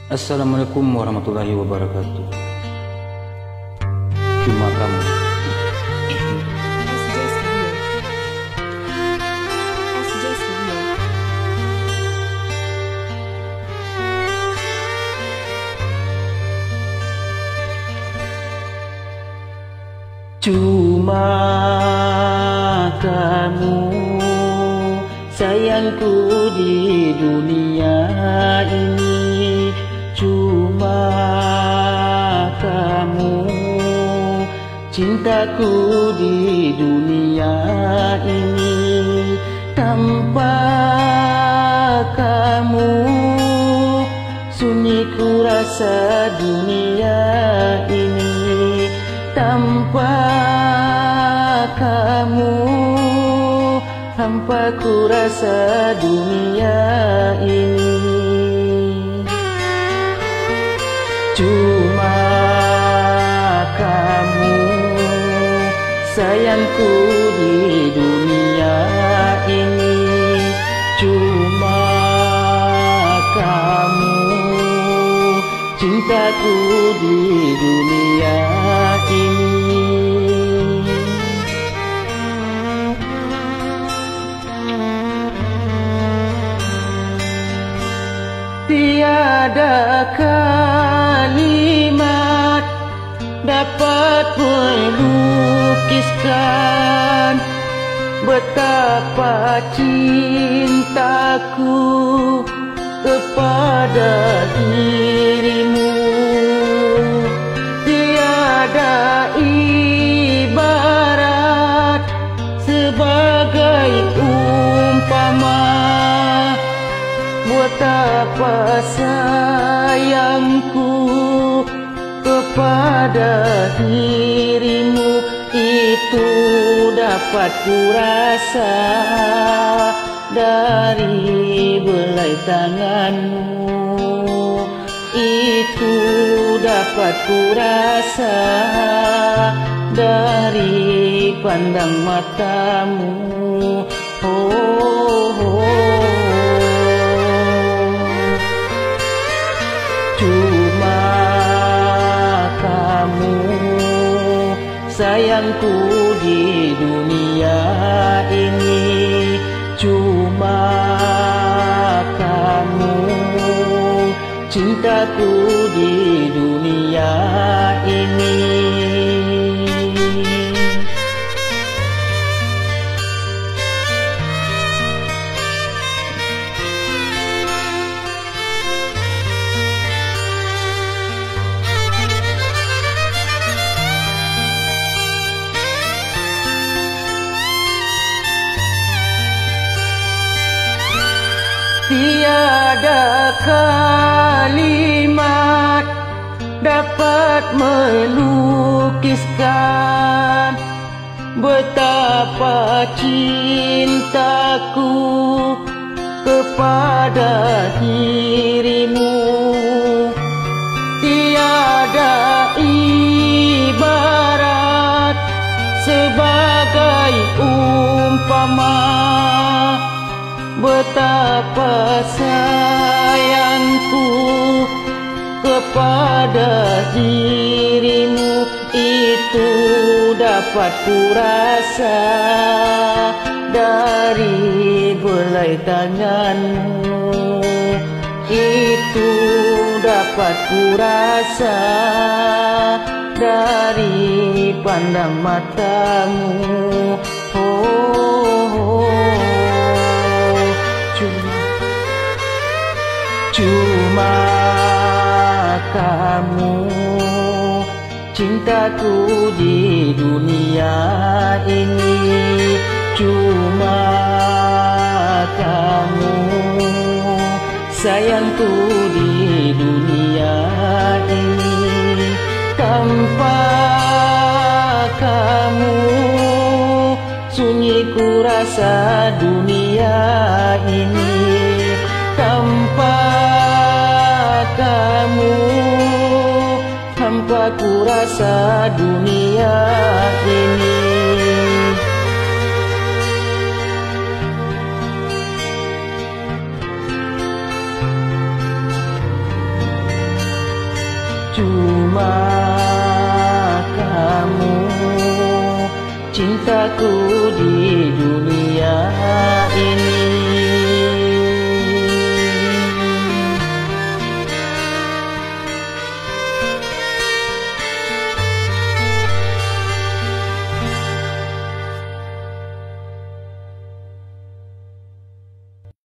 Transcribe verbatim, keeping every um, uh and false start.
Assalamualaikum warahmatullahi wabarakatuh. Cuma kamu. S J Studio. S J Studio. Cuma kamu sayangku di dunia ini. Cuma kamu cintaku di dunia ini. Tanpa kamu sunyi ku rasa dunia ini. Tanpa kamu hampa ku rasa dunia ini. Cuma kamu sayangku di dunia ini. Cuma kamu cintaku di dunia ini. Tiada kalimat dapat melukiskan betapa cintaku kepada dirimu. Tiada ibarat sebagai umpama betapa sayangku kepada dirimu. Itu dapat kurasa dari belai tanganmu. Itu dapat kurasa dari pandang matamu. Oh, oh. Cuma kamu sayangku di dunia ini. Cuma kamu cintaku di dunia ini. Tiada kalimat dapat melukiskan betapa cintaku kepada dirimu. Tiada ibarat sebagai umpama betapa sayangku kepada dirimu. Itu dapat kurasa dari belai tanganmu. Itu dapat kurasa dari pandang matamu. Oh, oh. Cuma kamu cintaku di dunia ini. Cuma kamu sayangku di dunia ini. Tanpa kamu sunyi ku rasa dunia ini. Tanpa kamu hampa ku rasa dunia ini. cuma kamu cintaku di dunia ini.